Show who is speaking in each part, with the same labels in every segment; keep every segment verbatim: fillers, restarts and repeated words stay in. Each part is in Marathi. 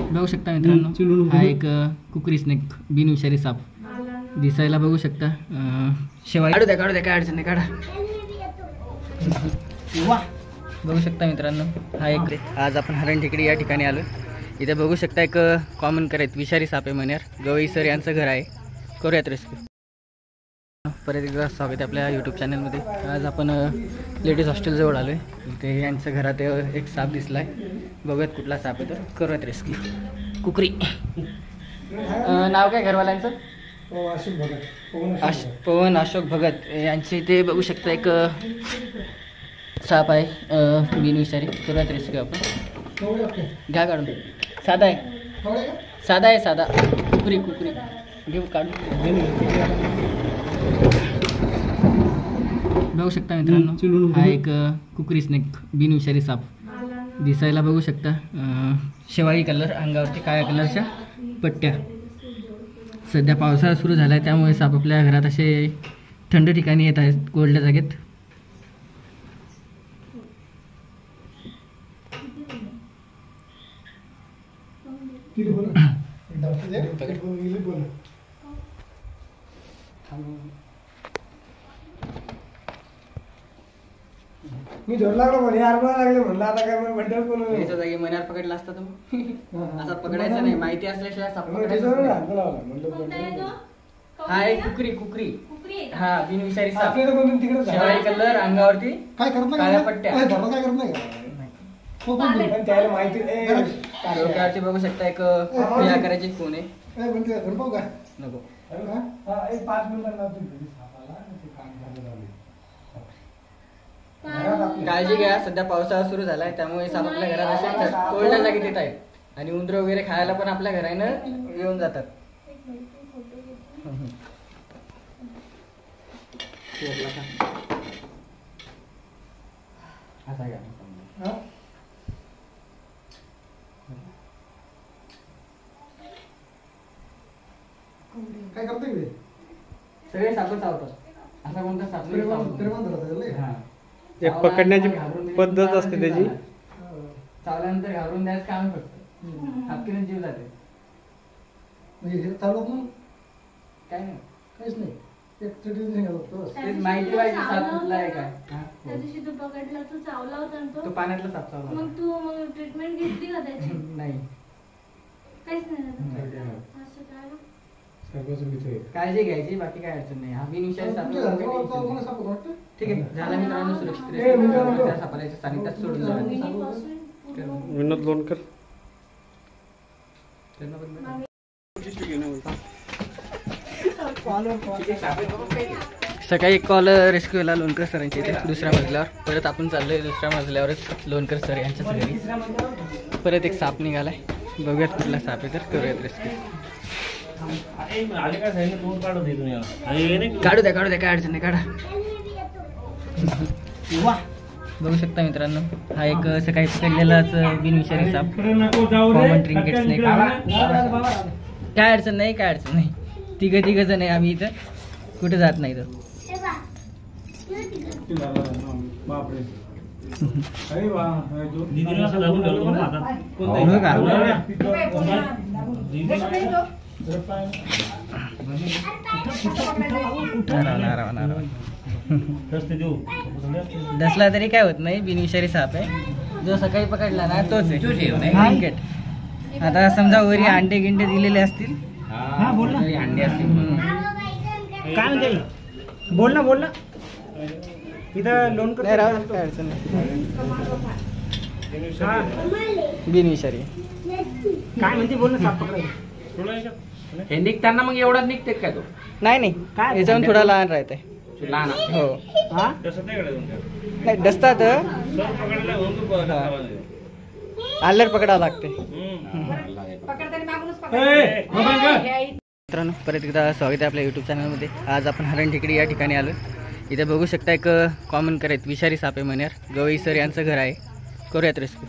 Speaker 1: बघू शकता मित्रांनो, हा एक कुकरी स्नेक बिनविषारी साप दिसायला बघू शकता. शेवाळी काढू द्या काढू द्या काय अडचण नाही, काढा. वा बघू शकता मित्रांनो, हा एक आज आपण हरण टेकडी या ठिकाणी आलो. इथे बघू शकता एक कॉमन करत विषारी साप आहे मनेर. गवई सर यांचं घर आहे. करूयात रेस्क्यू. परत एकदा स्वागत आहे आपल्या यूट्यूब चॅनलमध्ये. आज आपण लेडीज हॉस्टेलजवळ आलो आहे. इथे यांच्या घरात एक साप दिसला आहे. बघूयात कुठला साप आहे तर करूयात रेस्क्यू. कुकरी नाव काय घरवाल्यांचं?
Speaker 2: अशोक भगत.
Speaker 1: आश पवन अशोक भगत यांचे इथे बघू शकता एक साप आहे बिनविषारी. करूयात रेस्क्यू आपण. घ्या काढून. साधा आहे साधा आहे साधा कुकरी कुकरी घेऊ काढून. बघू शकता मित्रांनो, हा एक कुकरी स्नेक बिनविषारी साप दिसायला बघू शकता. शेवाळी कलर, अंगावरती काळ्या कलरच्या पट्ट्या. सध्या पावसाळा सुरू झाला आहे त्यामुळे साप आपल्या घरात असे थंड ठिकाणी येत आहेत, कोरड्या जागेत.
Speaker 2: मी धोर लागलो म्हणे आरबा लागले म्हणलं आता काय मग बंडल कोण
Speaker 1: याच्या जागी मनार पकडला असता तुम्ही. असा पकडायचा नाही, माहिती असल्याशिवाय साप पकडायचा. हा एक कुकरी कुकरी हा बिनविषारी साप. शेवाळी कलर, अंगावरती
Speaker 2: काय करत नाही,
Speaker 1: काळ्या पट्ट्या.
Speaker 2: काय करत नाही पण त्याला माहिती
Speaker 1: डोक्यावरती बघू शकता एक या करायची कोण आहे. नको
Speaker 2: पाच मिनिटांना
Speaker 1: काळजी घ्या. सध्या पावसाळा सुरू झालाय त्यामुळे साप आपल्या घरात असे कोरड्या जागेत येत आहेत आणि उंदरं वगैरे खायला पण आपल्या घरानं येऊन जातात.
Speaker 2: काय करतोय
Speaker 1: सगळे सापच चावतात. असा कोणता साप नाही.
Speaker 3: एक पकडण्याची पद्धत असते त्याची.
Speaker 1: चावल्यानंतर घाबरून द्यायचं काम फक्त हापकीने जीव जाते.
Speaker 2: म्हणजे हे चालत ना
Speaker 1: काय नाही,
Speaker 2: काहीच नाही. एक तेच
Speaker 1: माहिती पाहिजे साप कुठला आहे काय.
Speaker 4: त्या दिवशी तू पकडला, तू चावला होता ना
Speaker 1: तो
Speaker 4: तो
Speaker 1: पाण्यातला साप चावला.
Speaker 4: मग तू मग ट्रीटमेंट घेतली का त्याची?
Speaker 1: नाही,
Speaker 4: काहीच नाही झालं. असं काय ना?
Speaker 1: काळजी घ्यायची, बाकी काय अडचण नाही. हा बिनविषारी साप ठीक आहे. झाला मित्रांनो, सुरक्षित सापाला सानिध्यात सोडून जाऊ.
Speaker 3: विनोद लोणकर.
Speaker 1: सकाळी एक कॉल रेस्क्यूला लोणकर सरांची इथे दुसऱ्या मजल्यावर. परत आपण चाललोय दुसऱ्या मजल्यावरच लोणकर सर यांच्याच घरी. परत एक साप निघालाय. बघूयात कुठला साप आहे तर करूयात रेस्क्यू. काढू द्या काढू द्या काय अडचण नाही, काढा. वा बघू शकता मित्रांनो, हा एक सकाळी पकडलेलाच बिनविषारी साप कॉमन ट्रिंकेट स्नेक. काय अडचण नाही काय अडचण नाही. तिघ तिघ जण आहे आम्ही इथं, कुठे जात नाही तर. दसला तरी काय होत नाही, बिनविषारी साप आहे. जो सकाळी पकडला ना तोच आहे. आता समजा वरी अंडे गिंडे दिलेले असतील, अंडे असतील.
Speaker 3: काय म्हणते बोल ना बोल ना. इथं लोन
Speaker 1: काय अडचण नाही. बिनविषारी
Speaker 3: काय म्हणते बोल ना. साप पकडायचं
Speaker 5: हे निघताना मग एवढाच निघते काय तो?
Speaker 1: नाही नाही, याच्याहून थोडा लहान राहते.
Speaker 5: लहान
Speaker 1: हो नाही डसतात, आल्यावर पकडावं लागते. मित्रांनो परत एकदा स्वागत आहे आपल्या यूट्यूब चॅनलमध्ये. आज आपण हरण टेकडी या ठिकाणी आलो. इथे बघू शकता एक कॉमन करत विषारी साप आहे मनेर. गवई सर यांचं घर आहे. करूयात रेस्क्यू.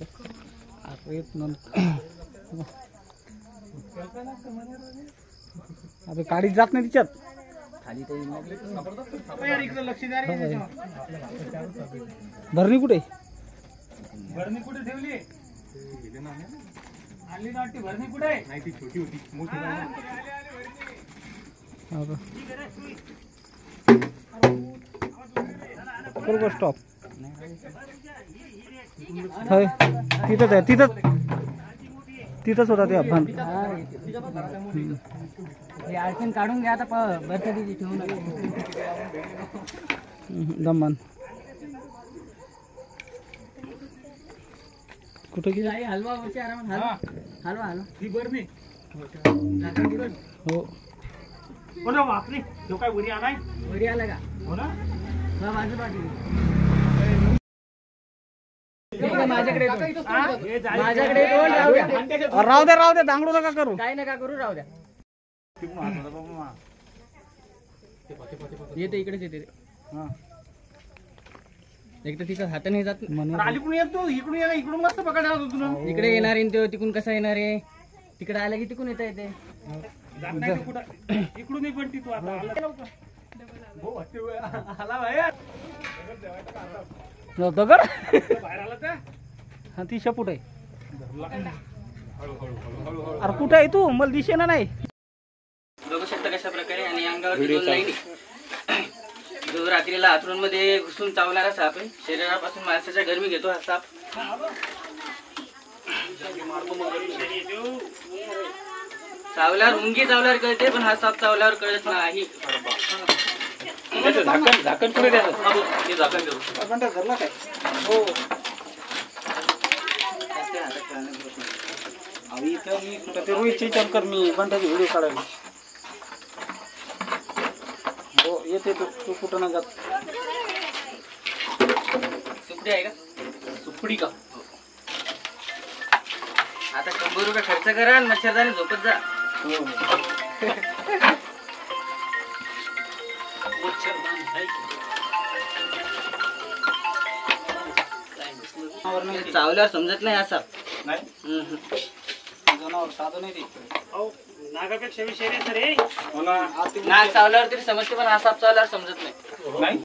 Speaker 3: आता काढीत जात नाही तिच्यात. भरणी कुठे?
Speaker 2: भरणी कुठे ठेवली?
Speaker 3: हा का? करू का स्टॉप? होय तिथंच आहे तिथंच तिथंच होता ते अपघात.
Speaker 1: हे अडचण काढून घ्या आता बर्थडे ठेवून
Speaker 3: दमान कुठं गेली?
Speaker 1: हलवा वरती आरामात हलवा हलवा हलवा
Speaker 3: हो
Speaker 2: बापरे तो काय उरी आलाय
Speaker 1: वरी आला का?
Speaker 2: हो ना
Speaker 1: हा, बाजू बाजू माझ्याकडे येतो. माझ्याकडे येतो, राहू द्या.
Speaker 3: राहू द्या राहू द्या दांगडू नका करू.
Speaker 1: काय नका करू, राहू द्या. येते इकडेच येते
Speaker 3: हा.
Speaker 1: एक तर तिचा हात नाही जात.
Speaker 2: अलीकडून येतो इकडून ये इकडून मस्त पकडायला होतो तुला
Speaker 1: इकडे येणार आहे तो तिकडून कसा येणार आहे? तिकडे आला की तिकडून येता येते.
Speaker 2: इकडून पण तू आता आला बाहेर
Speaker 3: दगड
Speaker 2: बाहेर आला त्या
Speaker 3: हा ती शपूट आहे. अरे कुठं आहे तू? मला दिसेना नाही.
Speaker 1: बघू शकता कशा प्रकारे आणि अंगावरती दोन लाईनी. जो रात्रीला आतरून मध्ये घुसून चावणारा साप आहे. शरीरापासून माणसाच्या गरमी घेतो हा साप. चावल्यावर मुंगी चावल्यावर कळते, पण हा साप चावल्यावर कळत नाही.
Speaker 5: झाकण झाकण पुढे द्या. ते झाकण देऊ.
Speaker 3: धरला काय? हो इथं मी कुठं ते रोहितची चक्कर मी बंडाची व्हिडिओ काढायला. हो येते तू तू कुठं नाही जात.
Speaker 1: सुपडी आहे का?
Speaker 5: सुपडी का?
Speaker 1: आता शंभर रुपये खर्च करा आणि मच्छरदानी झोपत जा. चावल्यावर समजत नाही असा.
Speaker 3: नाही जनावर साधं नाही ते.
Speaker 2: नागापेक्षा विषय रे सर
Speaker 1: नाग चावल्यावर तरी समजते, पण हा साप चावल्यावर समजत नाही.